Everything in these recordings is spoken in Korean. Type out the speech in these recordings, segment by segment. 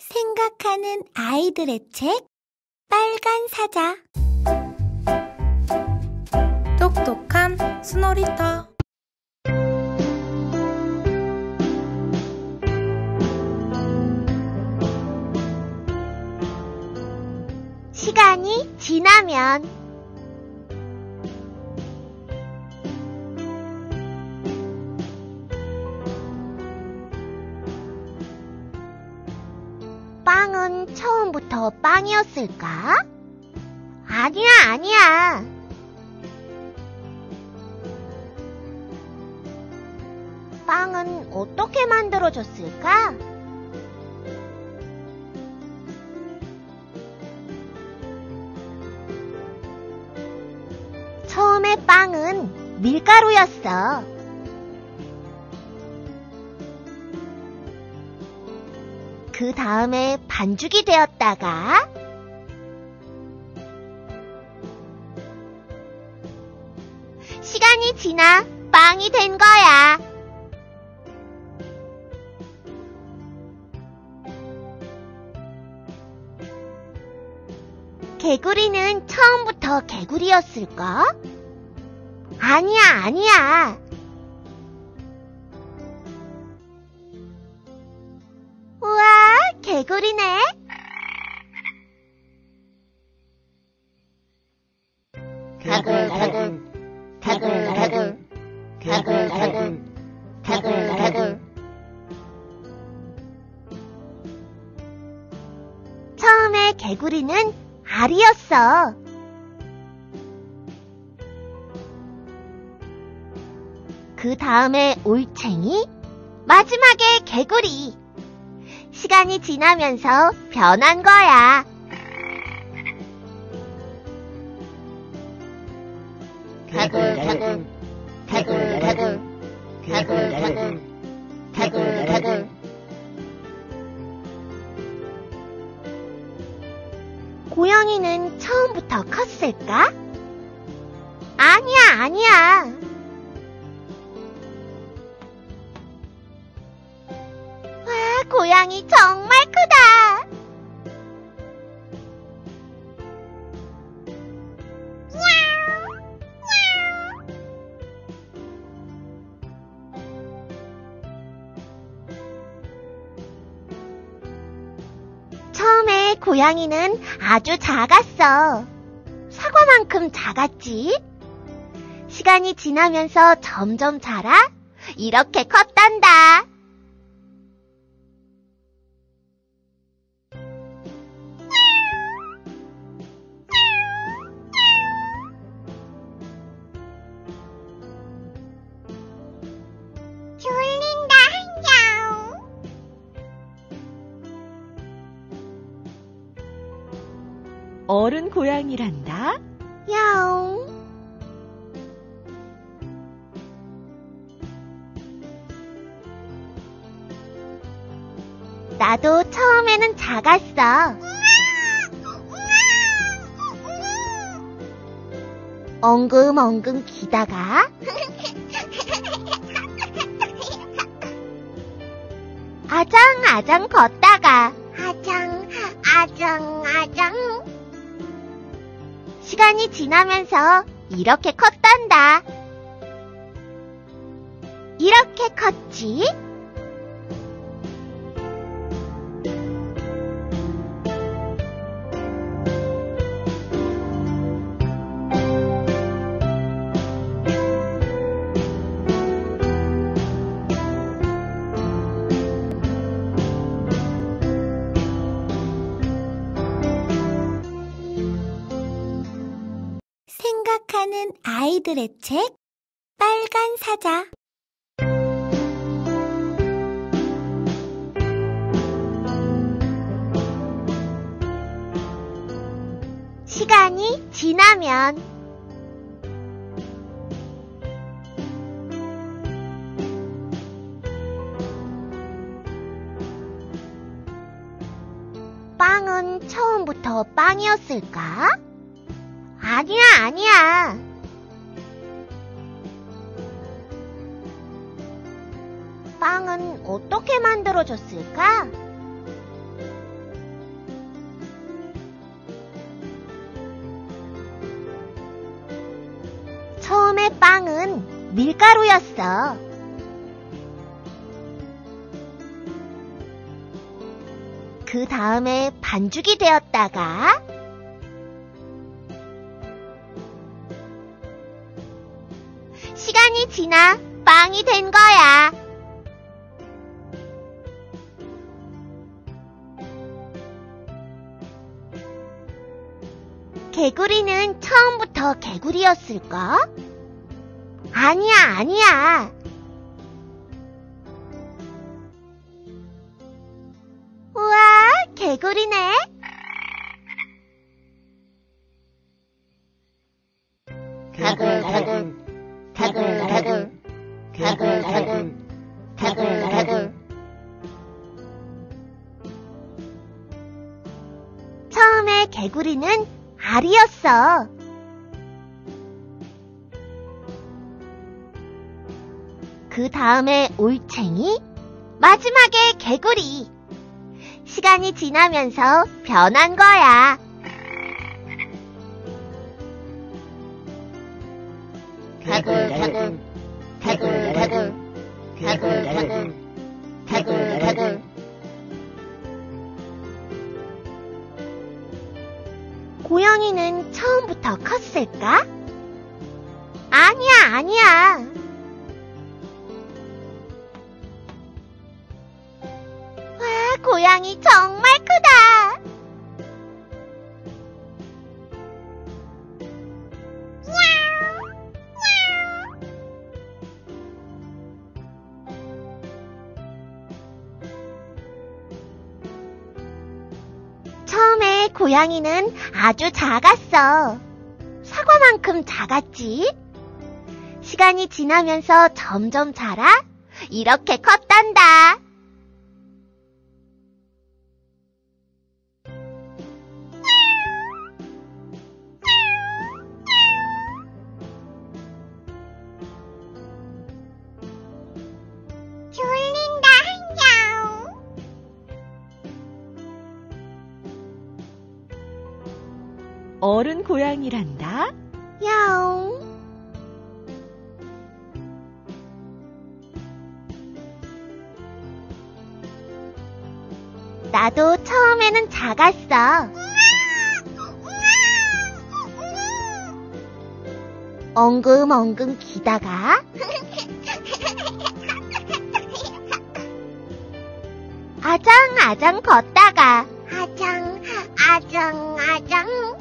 생각하는 아이들의 책 빨간 사자. 똑똑한 스노리터. 시간이 지나면 빵은 처음부터 빵이었을까? 아니야. 빵은 어떻게 만들어졌을까? 처음에 빵은 밀가루였어. 그 다음에 반죽이 되었다가 시간이 지나 빵이 된 거야. 개구리는 처음부터 개구리였을까? 아니야. 우와, 개구리네. 가글. 처음에 개구리는 알이었어. 그 다음에 올챙이, 마지막에 개구리. 시간이 지나면서 변한 거야. 가글. 고양이는 처음부터 컸을까? 아니야. 와, 고양이 정말 크다. 처음에 고양이는 아주 작았어. 사과만큼 작았지? 시간이 지나면서 점점 자라 이렇게 컸단다. 졸린다. 어른 고양이란다. 야옹. 나도 처음에는 작았어. 엉금엉금 기다가 아장아장 걷다가 아장. 시간이 지나면서 이렇게 컸단다. 이렇게 컸지? 생각하는 아이들의 책 빨간 사자. 시간이 지나면 빵은 처음부터 빵이었을까? 아니야. 빵은 어떻게 만들어졌을까? 밀가루였어. 그 다음에 반죽이 되었다가 시간이 지나 빵이 된 거야. 개구리는 처음부터 개구리였을까? 아니야. 우와, 개구리네. 가글가글, 가글가글, 가글가글, 가글가글. 처음에 개구리는 알이었어. 그 다음에 올챙이, 마지막에 개구리. 시간이 지나면서 변한 거야. 가글가글, 가글가글, 가글가글, 가글가글. 고양이는 처음부터 컸을까? 아니야. 와, 고양이 정말 크다. 처음에 고양이는 아주 작았어. 사과만큼 작았지. 시간이 지나면서 점점 자라 이렇게 컸단다. 졸린다, 야옹. 어른 고양이란다. 야옹. 나도 처음에는 작았어. 엉금엉금 기다가 아장아장 걷다가 아장.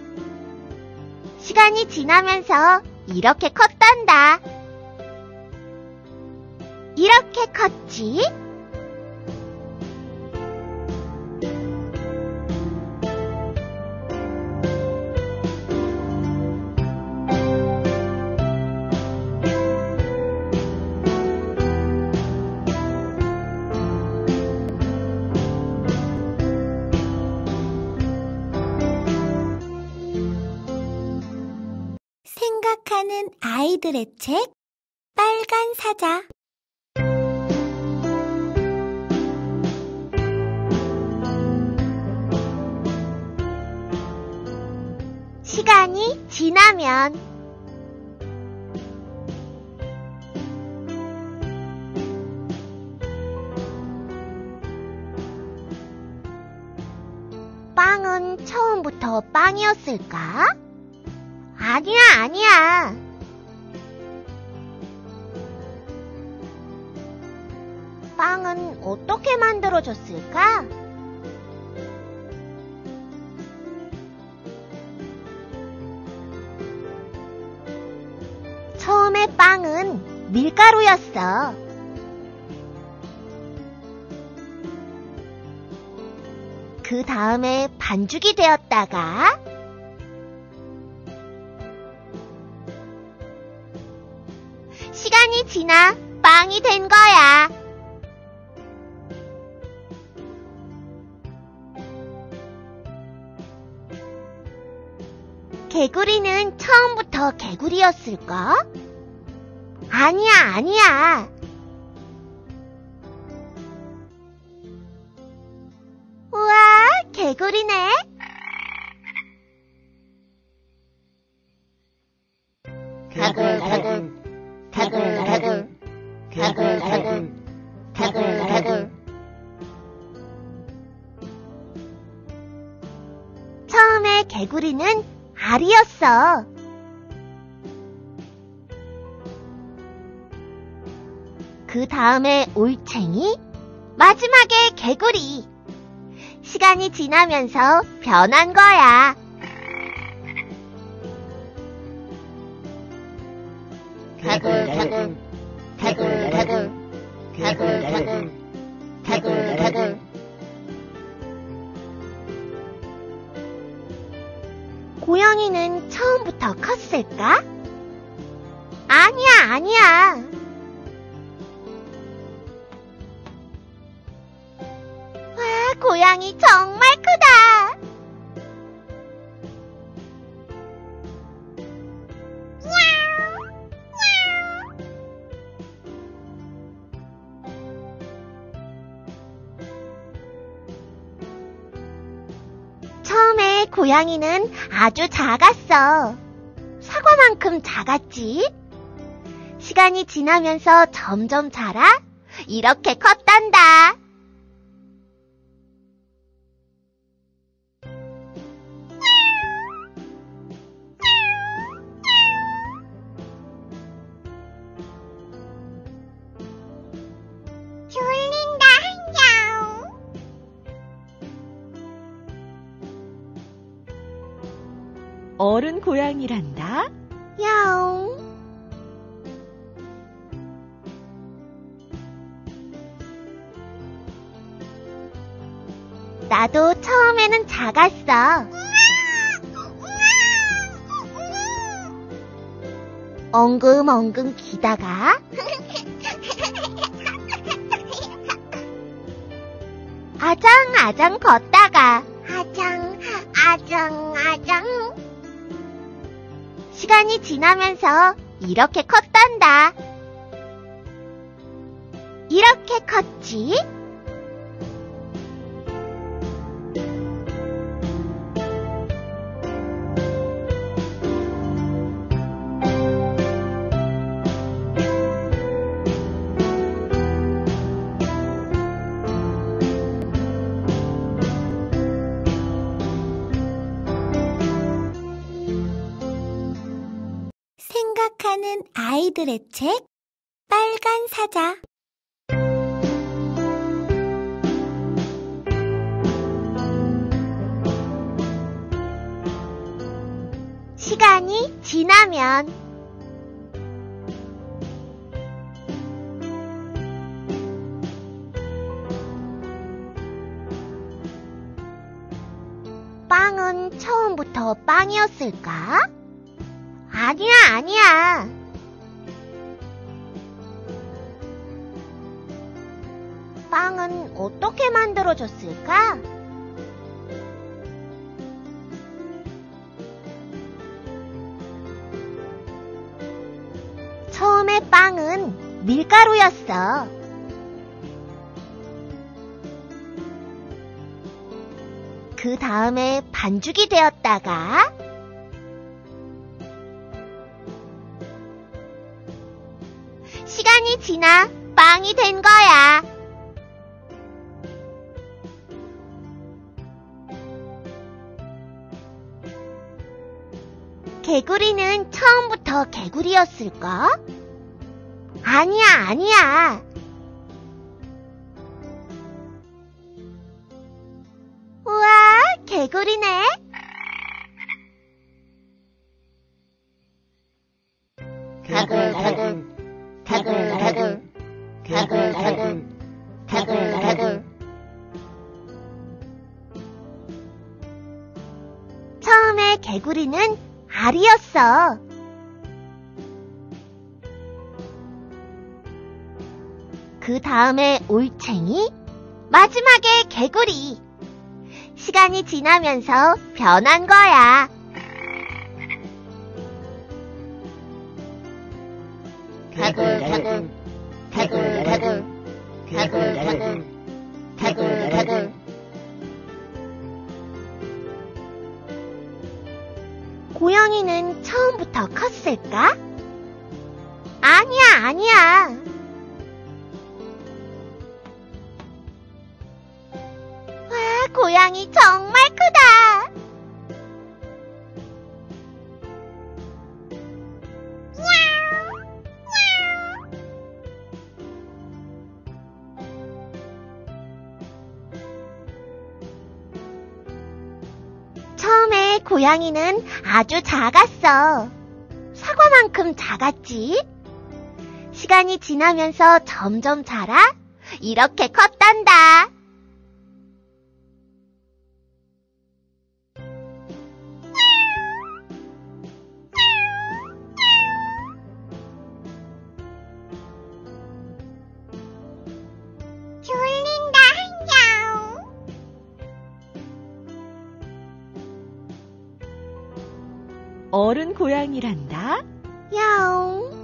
시간이 지나면서 이렇게 컸단다. 이렇게 컸지? 생각하는 아이들의 책 빨간 사자. 시간이 지나면 빵은 처음부터 빵이었을까? 아니야. 빵은 어떻게 만들어졌을까? 처음에 빵은 밀가루였어. 그 다음에 반죽이 되었다가 시간이 지나 빵이 된 거야. 개구리는 처음부터 개구리였을까? 아니야. 우와, 개구리네. 가글가글, 가글가글, 개굴, 개굴. 처음에 개구리는 알이었어. 그 다음에 올챙이, 마지막에 개구리. 시간이 지나면서 변한 거야. 개굴. 고양이는 처음부터 컸을까? 아니야. 와, 고양이 정말 크다. 처음에 고양이는 아주 작았어. 사과만큼 작았지? 시간이 지나면서 점점 자라 이렇게 컸단다. 졸린다, 야옹. 어른 고양이란다. 야옹. 나도 처음에는 작았어. 엉금엉금 기다가 아장아장 걷다가 아장. 시간이 지나면서 이렇게 컸단다. 이렇게 컸지? 생각하는 아이들의 책 빨간 사자. 시간이 지나면 빵은 처음부터 빵이었을까? 아니야. 빵은 어떻게 만들어졌을까? 처음에 빵은 밀가루였어. 그 다음에 반죽이 되었다가 시간이 지나 빵이 된 거야. 개구리는 처음부터 개구리였을까? 아니야. 우와, 개구리네. 개굴. 처음에 개구리는 알이었어. 그 다음에 올챙이, 마지막에 개구리. 시간이 지나면서 변한 거야. 개굴. 고양이는 처음부터 컸을까? 아니야. 고양이 정말 크다. 처음에 고양이는 아주 작았어. 사과만큼 작았지. 시간이 지나면서 점점 자라 이렇게 컸단다. 졸린다, 야옹. 어른 고양이란다. 야옹.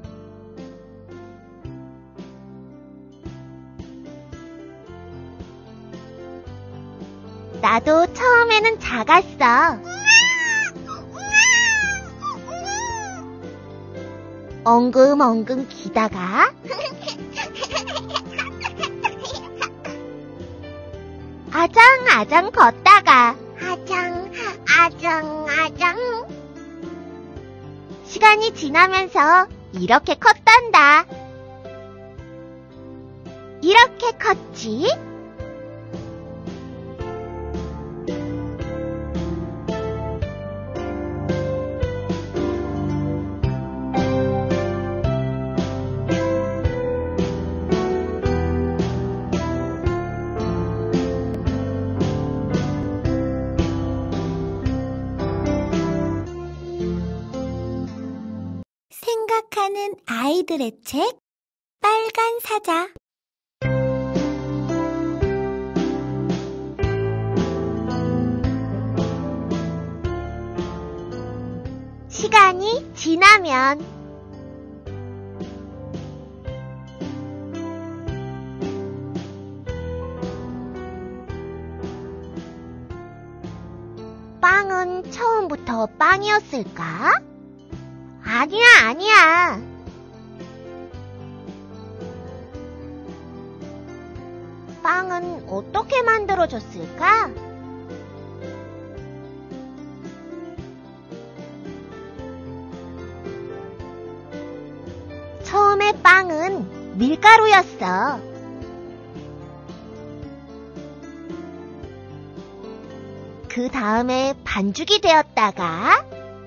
나도 처음에는 작았어. 엉금엉금 기다가 아장아장 걷다가 아장. 시간이 지나면서 이렇게 컸단다. 이렇게 컸지? 생각하는 아이들의 책 빨간 사자. 시간이 지나면 빵은 처음부터 빵이었을까? 아니야. 빵은 어떻게 만들어졌을까? 처음에 빵은 밀가루였어. 그 다음에 반죽이 되었다가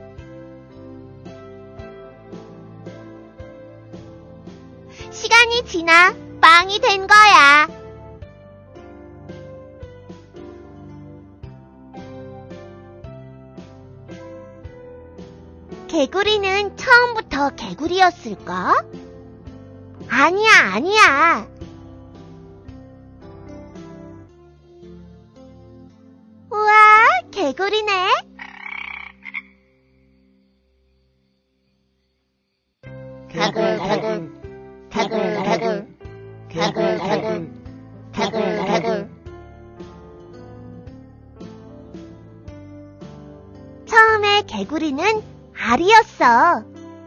시간이 지나 빵이 된 거야. 개구리는 처음부터 개구리였을까? 아니야. 우와, 개구리네. 가글. 처음에 개구리는 알이었어.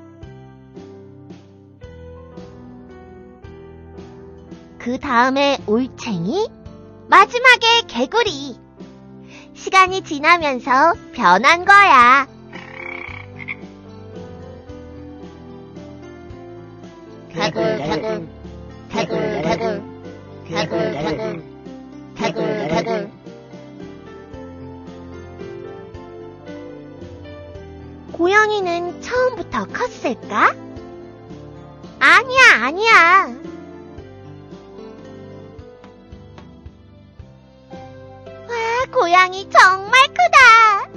그 다음에 올챙이, 마지막에 개구리. 시간이 지나면서 변한 거야. 가글. 고양이는 처음부터 컸을까? 아니야. 와, 고양이 정말 크다.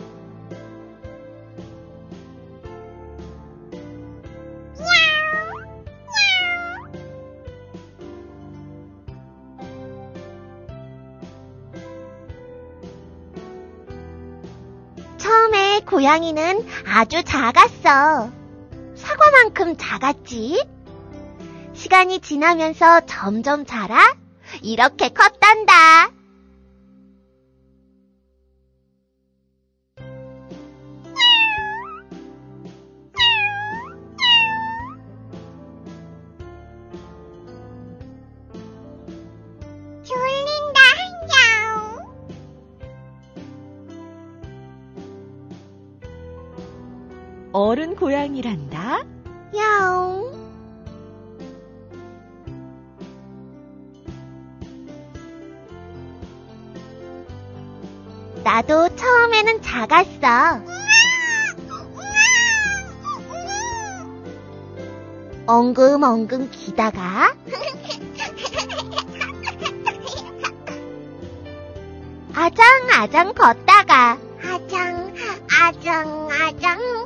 처음에 고양이는 아주 작았어. 사과만큼 작았지? 시간이 지나면서 점점 자라 이렇게 컸단다. 졸린다, 야옹. 어른 고양이란다. 야옹. 나도 처음에는 작았어. 엉금엉금 기다가 아장아장 걷다가 아장.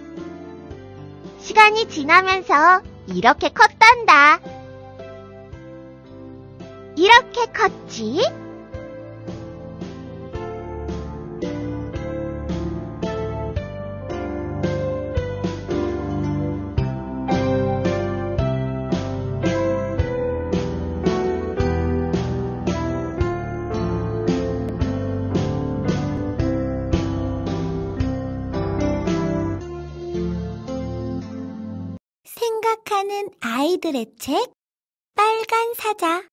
시간이 지나면서 이렇게 컸단다. 이렇게 컸지? 생각하는 아이들의 책 빨간 사자.